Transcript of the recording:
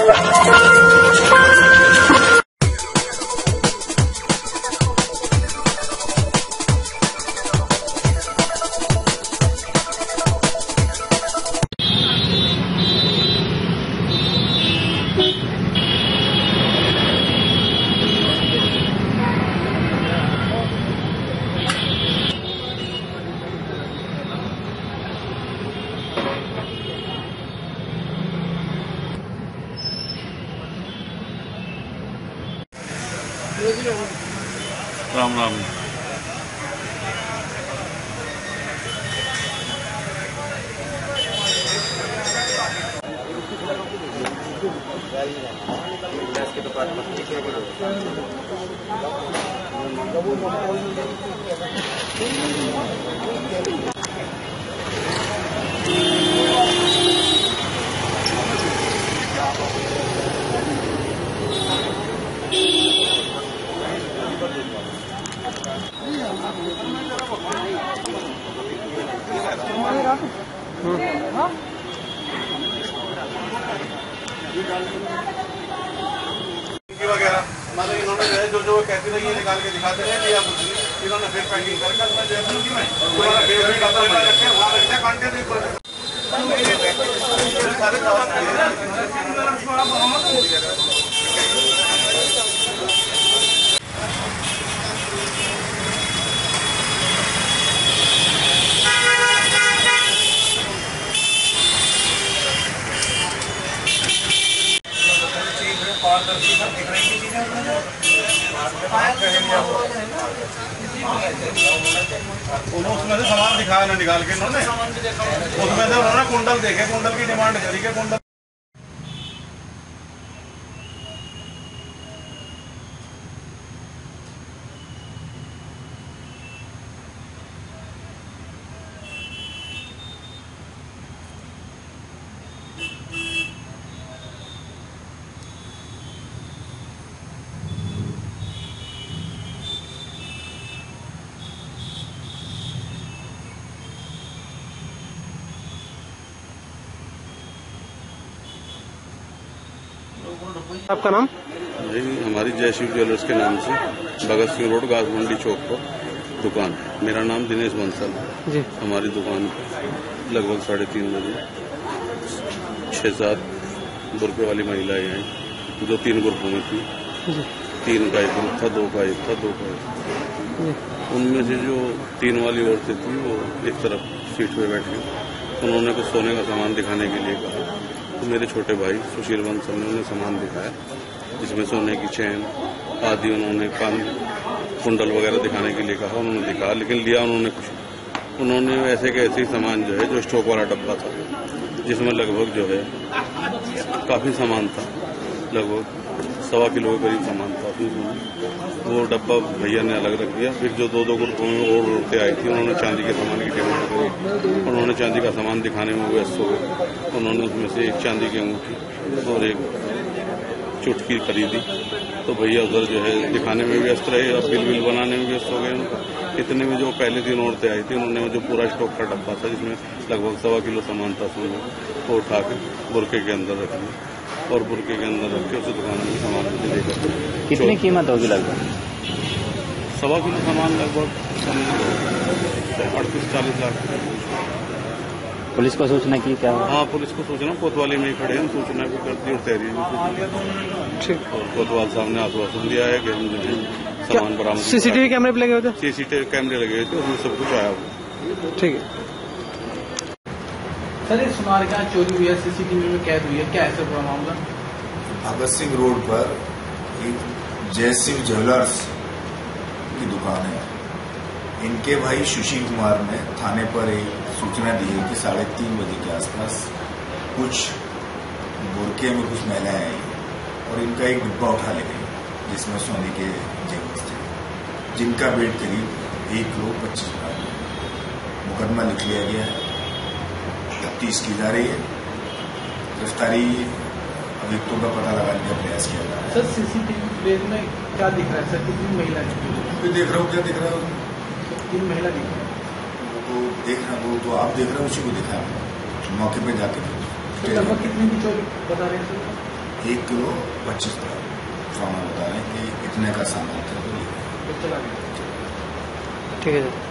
राम राम। वगैरह मतलब इन्होंने जो जो कहती रही है निकाल के दिखाते रहे कि आप इन्होंने फिर पैकिंग करके उसमें से सामान दिखाया ना निकाल के इन्होंने, उसमें से उन्होंने कुंडल देखे, कुंडल की डिमांड करी के कुंडल। आपका नाम? जी, हमारी जयशिव ज्वेलर्स के नाम से भगत सिंह रोड गाजमंडी चौक पर दुकान है। मेरा नाम दिनेश बंसल है। हमारी दुकान लगभग 3:30 बजे 6-7 बुरके वाली महिलाएं आई, जो 3 ग्रुपों में थी। 3 का एक ग्रुप था, 2 का एक था, 2 का एक। उनमें से जो 3 वाली औरतें थी वो एक तरफ सीट पे बैठी, उन्होंने कुछ सोने का सामान दिखाने के लिए कहा। तो मेरे छोटे भाई सुशील बंसल ने उन्हें सामान दिखाया, जिसमें सोने की चैन आदि उन्होंने कान कुंडल वगैरह दिखाने के लिए कहा। उन्होंने दिखाया, लेकिन लिया उन्होंने कुछ। उन्होंने ऐसे के ऐसे सामान जो है, जो स्टॉक वाला डब्बा था, जिसमें लगभग जो है काफी सामान था, लगभग 1.25 किलो के करीब सामान था, वो डब्बा भैया ने अलग रख दिया। फिर जो 2-2 ग्रुपों में और औरतें आई थी, उन्होंने चांदी के सामान की डिमांड करी। उन्होंने चांदी का सामान दिखाने में व्यस्त हो गए। उन्होंने उसमें से एक चांदी की अंगूठी और एक चुटकी खरीदी। तो भैया उधर जो है दिखाने में व्यस्त रहे और बिल बनाने में व्यस्त हो गए उनका। इतने में जो पहले 3 औरतें आई थी, उन्होंने जो पूरा स्टॉक का डब्बा था, जिसमें लगभग 1.25 किलो सामान था, उसमें वो उठा के बुरके के अंदर रख दिया और बुरके के अंदर रख के उस दुकान में सामान मुझे देकर। कितनी कीमत होगी लगभग? 1.25 किलो सामान लगभग 38-40 लाख। पुलिस को सूचना की क्या? हाँ, पुलिस को सूचना, कोतवाली में ही खड़े हैं, सूचना भी कर दी और तहरीर भी। ठीक। और कोतवाल साहब ने आश्वासन दिया है कि हम जो है सामान बरामद। सीसीटीवी कैमरे पे लगे हुए थे? सीसीटीवी कैमरे लगे हुए थे, उसमें सब कुछ आया हुआ। ठीक है सर, ये सुनार का चोरी हुई है, सीसीटीवी में कैद हुई है, क्या ऐसा पूरा मामला? भगत सिंह रोड पर एक जयशिव ज्वेलर्स की दुकान है। इनके भाई सुशील कुमार ने थाने पर एक सूचना दी है कि 3:30 बजे के आसपास कुछ बुरके में कुछ महिलाएं आई और इनका एक डिब्बा उठा ले गई, जिसमें सोने के जेवर थे, जिनका वेट करीब 1,25,00,000 मुकदमा लिख लिया गया है। तफ्तीश की जा रही है। गिरफ्तारी अभियुक्तों का पता लगाने का प्रयास किया जा रहा है। सर, सीसीटीवी फुटेज में क्या दिख रहा है सर? कितनी महिला देख रहा हूँ? क्या दिख रहा है? 3 महिला दिख रहा है। वो देख रहा हूँ, तो आप देख रहे हो, उसी को दिखा मौके पे जाके। लगभग कितने की चोरी बता रहे हैं सर? 1 किलो 25 ग्राम सामान बता रहे हैं कि इतने का सामान था। ठीक है सर।